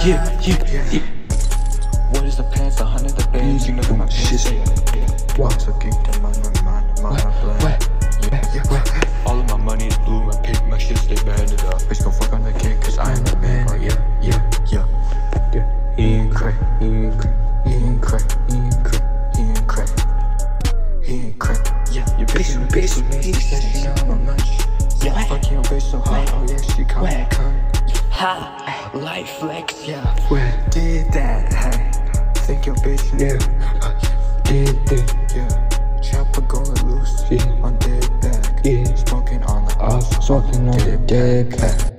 yeah. What is the pants? 100 the bands. You know that my shit. What? So keep them on my mind, my plan. Yeah. All of my money is blue. I pick my shit, stay banded up. Bitch, go fuck on the kid, cause I am the man. Oh yeah. He ain't crack, he ain't crack, he ain't crack, he ain't crack, he ain't crack, he ain't crack. Yeah, your bitch, she said she know my much. Yeah, fuck your bitch so hard. Oh yeah, she call me cunt. Ha, light flex, yeah. Did that, hey. Think your bitch, Yeah. Did that, yeah. Chopper going loose, yeah. on dead back. Yeah. Smoking on the Smoking on the dead back.